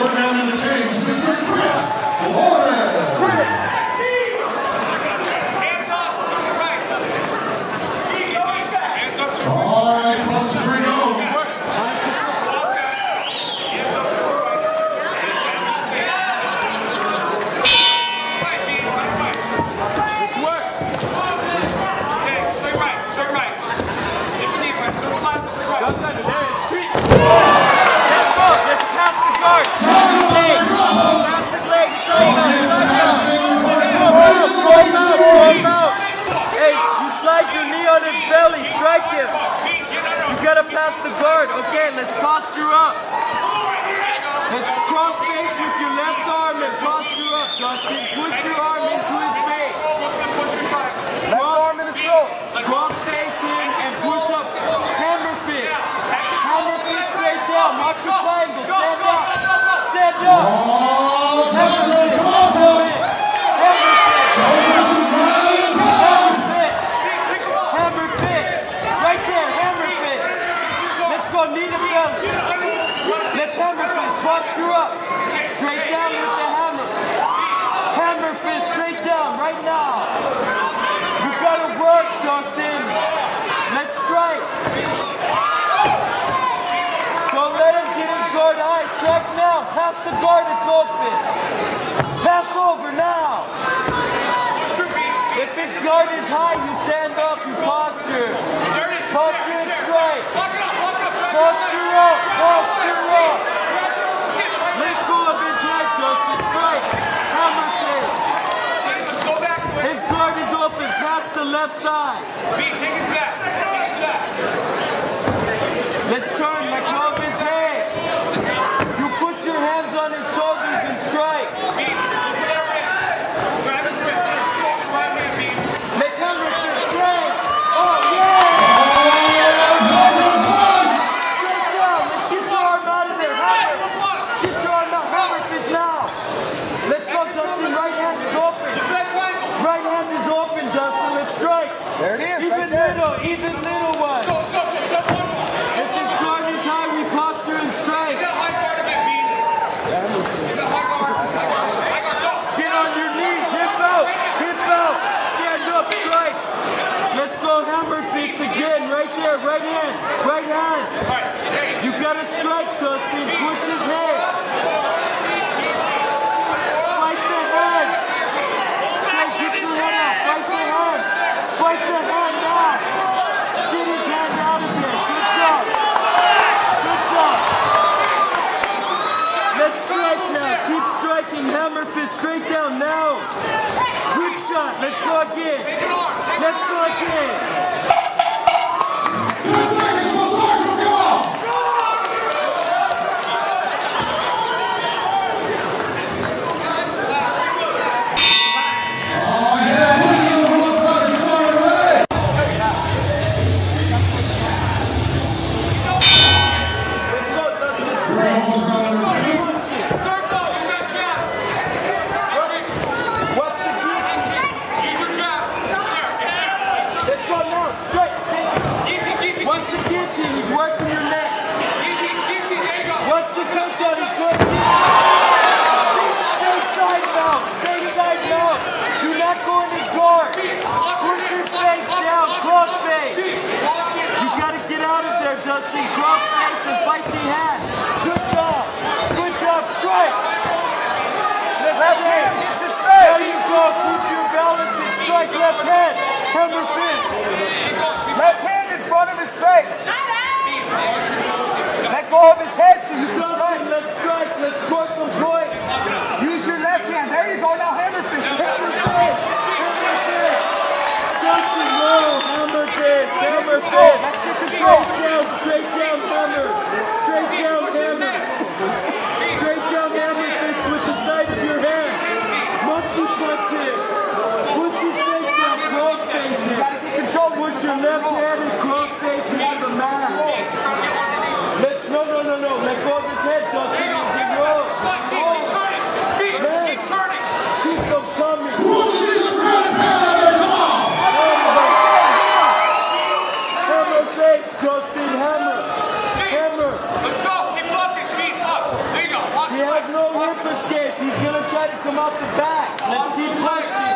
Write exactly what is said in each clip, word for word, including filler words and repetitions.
going down in the cage, Mister Chris Flores. Chris. Hands up to the right. Hands up to the right. All right, folks, here we go. Strike him. You gotta pass the guard. Okay, let's posture up. Let's cross face with your left arm and posture up, Dustin. Push your arm into his face. Left arm in his throat. Cross face in and push up. Hammer fist. Hammer fist straight down. Watch your triangle. Stand up. Stand up. Oh, Hammer fist. Come on, folks. Hammer fist. Hammer fist. Hammer fist. Right there, hammer fist. Let's go knee to belly. Let's hammer fist. Posture up. Straight down with the hammer. Hammer fist straight down right now. You gotta work, Dustin. Let's strike. Don't let him get his guard high. Strike now. Pass the guard, it's open. Pass over now. If his guard is high, you stand up, you posture. Posture and strike. Posture up, posture up. Let go of his head, Dustin. Strikes. Hammer fist. His guard is open, past the left side. Let's turn, let go of his head. You put your hands on his shoulders and strike. Let's hammer fist, straight. Oh, yeah! Straight down, let's get your arm out of there. Hammer. Get your arm out, hammer fist now. Let's go, Dustin, right hand is open. Right hand is open, Dustin, let's strike. There it is, Even right there. little, even little one. If his guard is high, we posture and strike. Get on your knees, hip out, hip out. Stand up, strike. Let's go hammer fist again, right there, right hand, right hand. You gotta strike, Dustin, push his head. Fight the heads. Okay, get your head out, fight the hand. Fight the hand now. Get his hand out of there, good job. Good job. Let's strike now, keep striking, hammer fist straight down now. Good shot, let's go again. Let's go again. ten seconds, full circle, come on. Oh, yeah, look at the one fighters, come on, ready? Let's go, Dustin, let's We're strike. almost round number two. What's the deal? Let's go now, straight. Once the guillotine, he's working your neck. Once the takedown, he's going to stay side mount, stay side mount. Do not go in his guard. Push his face down, cross face. You gotta get out of there, Dustin. Cross face and fight the hand. Good job. Good job, strike. Let's Left strike. hand hits the strike. There you go, keep your balance and strike left hand. Hammer fist. Left hand in front of his face. Let go of his head so you can Dustin, strike. let's strike. Let's score some points. Use your left hand. There you go. Now hammer fist. Hammer fist. Hammer fist. Dustin, no. Hammer fist. Hammer Control. fist. Let's get control. Straight down, straight down hammer. Straight down hammer. Straight down hammer fist with the side of your hand. Monkey punch him. Push his face down, cross face him. Gotta get control. Push your left hand and cross face into the mat. Let's, no, no, no, no. Let go of his head, Dustin. You can roll. Keep them coming. Who wants to see some ground and pound out there? Come on. Hammer face, Dustin, hammer. Hammer. Let's go. Keep looking. Keep up. There you go. Lock He your has legs. no hip escape. He's gonna try to come off the back. Let's keep punching.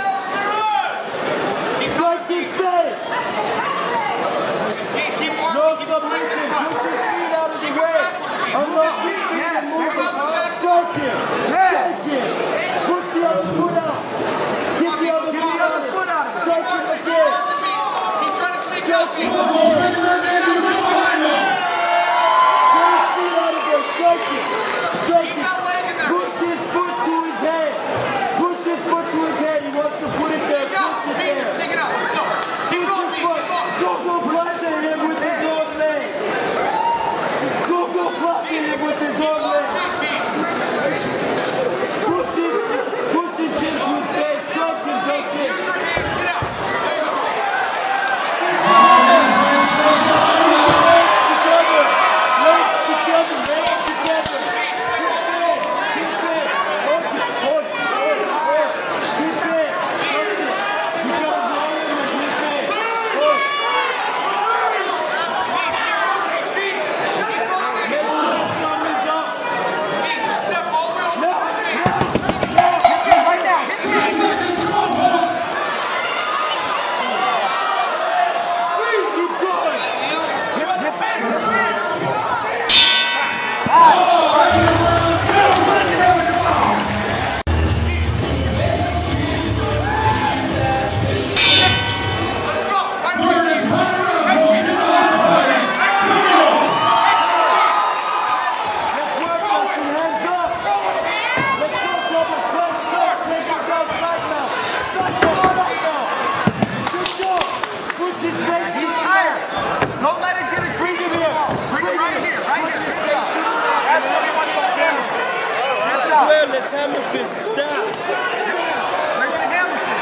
Strike his face. No submission. Push his feet out of the way. Unlock his feet and move him. Strike him. Strike him. Push the other foot out. Get the other foot out of it. Strike him again. He's trying to sneak Strike out. him again. Strike him. Strike him. Push his foot to his head. Push his foot to his head. He wants to put it there. Push it there. Sneak it out. Let's go. Keep Push going, his Pete. foot. Keep going. Go, go, flushing him with his own leg. Go, go, flushing him with his own leg. Push his, push his chin to his face. Strike him, Justin. Use your hands. Get out. Legs together. Legs together. Legs together. Keep it. Hold it. Hold it. Hold it. Hold it. Keep it. Trust it. You gotta roll him and keep it. Hold it. Make sure his thumb is up. Step all the way over. No, no, no. Hit him right now. Hit him. Ten seconds. Come on, folks. Keep going. Hit him. Hit him. Hit him. Let's go. Right We're here. in front of the Vulcan Fighters. Let's work, Justin. Hands up. Let's go, double clutch, clutch. Take it down, side now. Side now, side now. Good job. Push his face to the air. Don't let it get his Bring him here. Bring it right here. Right Push here. his face to the air. That's what he wants to do. Good job. Square, let's hammer fist. Stop. Where's the hammer fist?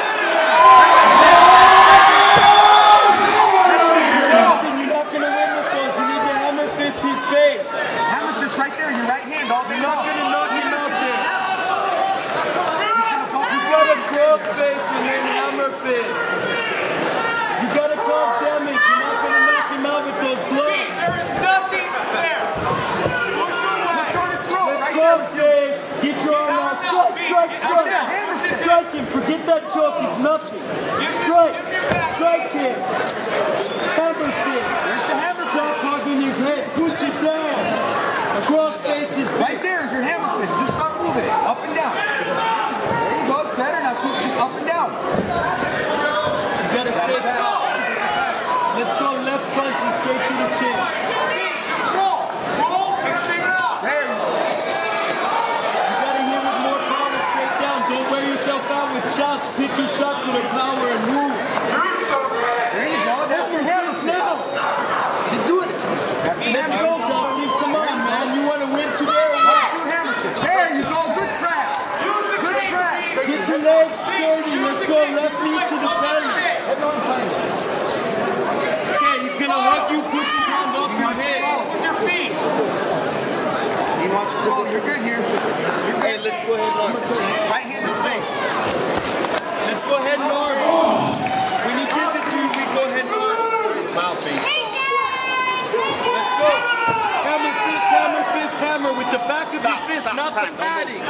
Justin, you're not going to win with those. You need to hammer fist his face. Hammer fist right there. Your right hand all day You're not long. going to knock him out there. He's gonna bump You you got to cross face and then hammer fist. You got to cause damage. You're not going to knock him out with those blows. There is nothing there. Push on his throat. Right Cross there. face. Get your arm out. Strike, strike, strike. Strike him. Forget that choke. It's nothing. Strike. Strike him. Hammer fist. There's the hammer fist. Stop hugging his head. Push his ass. Cross face is Right there is your hammer fist. Just start moving it. Up and down. There you go. It's better now. Keep just up and down. You gotta stay calm. Let's go left punch and straight to the chin. Just roll. Roll and shake it off. There you go. You gotta hit with more power straight down. Don't wear yourself out with shots. Pick your shots with a power and move. There you go. That's your hammer Fist fist. now. You're doing it. That's the Let's hammer go, fist. Justin. Come on, man. You wanna win today or That's what? your hammer fist. There you go. Good track. Good track. Get your legs sturdy. Let's go left knee to the belly. Head on triangle. Okay, he's gonna hug you, push his hand off your head. With your feet. He wants to roll. You're good here. You're Hey, good. let's go ahead and arm. Right hand is face. Let's go ahead and arm. When he gives it to you, we go ahead and arm. Smile face. Let's go. Hammer fist, hammer fist, hammer with the back of your fist, not the padding.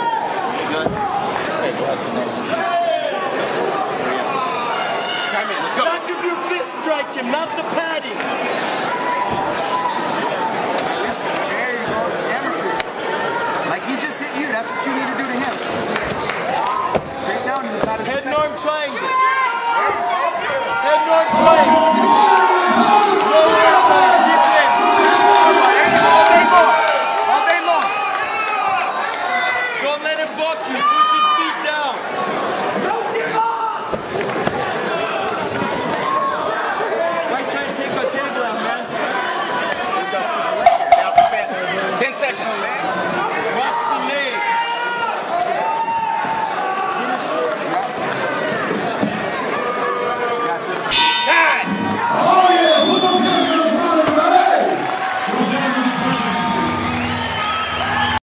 Back of your fist, strike him, not the padding. There you go. Hammer fist. Like he just hit you. That's what you need to do to him. Straight down and it's not as Head and effective. arm triangle. Head and arm triangle.